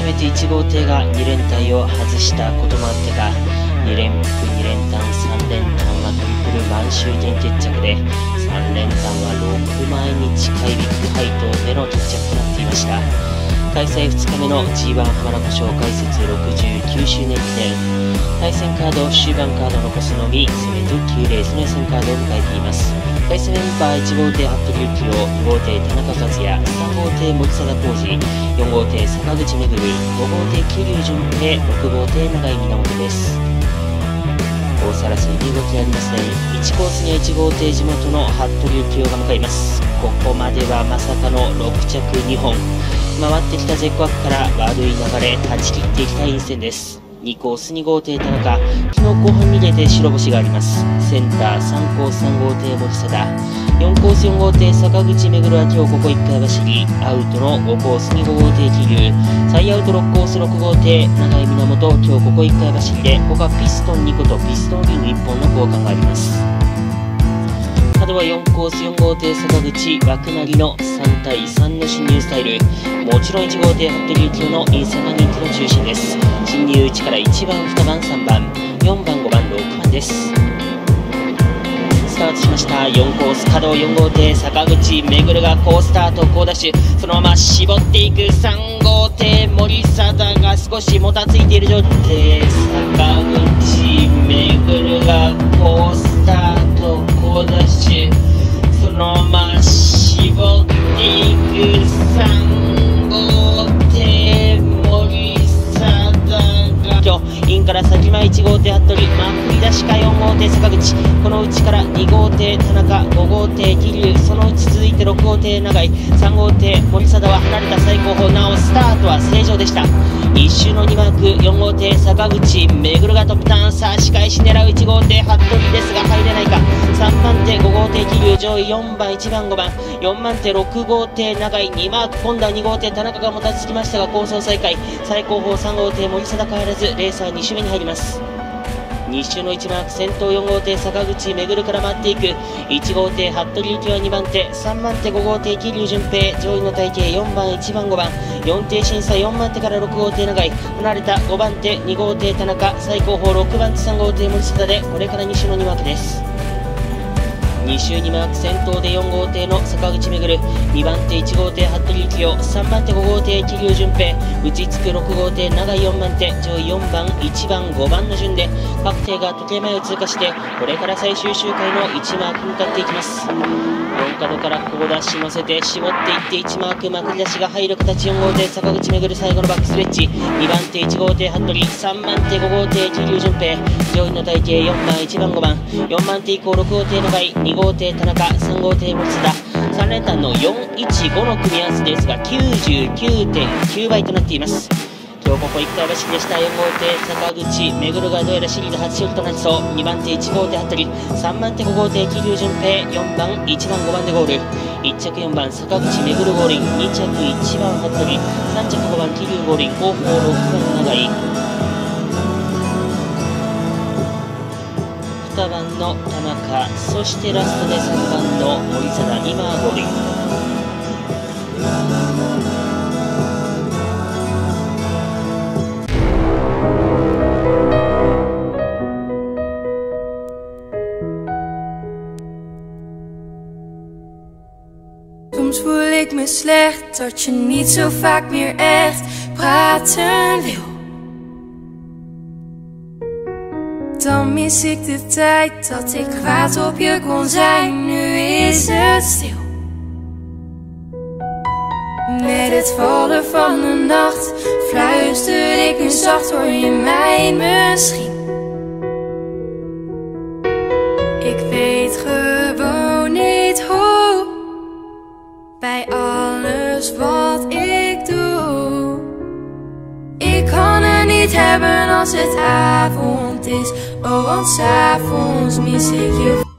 めて1号艇が2連隊を外したこともあってか、2連複2連単3連単はトリプル満州点決着で、3連単は6万円に近いビッグ配当での決着となっていました。開催2日目の G1 浜名湖賞開設69周年記念、対戦カード終盤カード残すのみ攻めと9レースの予選カードを迎えています。対戦メンバー1号艇服部幸男、2号艇田中克也、3号艇森貞浩二、4号艇坂口めぐる、5号艇桐生順平、6号艇永井源です。コース争い見動きありますね。1コースには1号艇地元の服部幸男が向かいます。ここまではまさかの6着2本、回ってきた絶好から悪い流れ断ち切っていきたい一戦です。2コース2号艇田中、昨日後半に出て白星があります。センター3コース3号艇森貞、4コース4号艇坂口めぐるは今日ここ1回走りアウトの5コースに5号艇桐生、再アウト6コース6号艇永井源、今日ここ1回走りでここはピストン2個とピストンリング1本の交換があります。角は4コース4号艇坂口枠なぎの3対3の進入スタイル、もちろん1号艇服部幸男のインサが人気の中心です。進入1から1番2番3番4番5番6番です。スタートしました。4コース角4号艇坂口めぐるが好スタート好ダッシュ、そのまま絞っていく3号艇森貞が少しもたついている状態で、坂口めぐるが好スタート好ダッシュ、そのまま絞っていく3号艇森貞が今日インから先前1号艇服部、振り出しか4号艇坂口、この内から2号艇田中5号艇桐生、そのうち続いて6号艇永井3号艇森貞は離れた最後方、なおスタートは正常でした。1周の2マーク4号艇坂口めぐるがトップターン、さあ仕返し狙う1号艇服部ですが入れないか、3番手5号艇桐生上位4番1番5番4番手6号艇永井2マーク、今度は2号艇田中がもたつきましたが構想再開、最後方3号艇森貞変わらずレーサー2周目に入ります。2周の1マーク先頭4号艇坂口めぐるから回っていく1号艇服部幸男は2番手3番手5号艇桐生順平、上位の体型4番1番5番4艇審査4番手から6号艇永井、離れた5番手2号艇田中、最後方6番手3号艇森貞でこれから2周の2マークです。2周2マーク先頭で4号艇の坂口めぐる、2番手1号艇服部幸男、3番手5号艇桐生順平、打ちつく6号艇永井4番手、上位4番1番5番の順で各艇が時計前を通過して、これから最終周回の1マークに向かっていきます。4角から好ダッシュ乗せて絞っていって1マークまくり出しが入る形、4号艇坂口めぐる最後のバックストレッチ、2番手1号艇服部、3番手5号艇桐生順平、上位の体型4番1番5番4番手以降6号艇永井2号艇田中3号艇森貞、3連単の415の組み合わせですが 99.9 倍となっています。今日ここ1回走りでした。4号艇坂口めぐるがどうやらシリーズ初勝利となりそう。2番手1号艇服部、3番手5号艇桐生順平、4番1番5番でゴール、1着4番坂口めぐるゴールイン、2着1番服部、3着5番桐生ゴールイン、後方6番永井、2番の田中、そしてラストで3番の森貞、今ゴールイン。 Soms voel ik me slecht dat je niet zo vaak meer echt praten wil. Dan mis ik de tijd dat ik kwaad op je kon zijn, nu is het stil. Met het vallen van de nacht fluister ik nu zacht, hoor je mij misschien? Ik weet gewoon niet hoe, bij alles wat ik doe. Ik kan het niet hebben als het avond is, oh want 's avonds mis ik je.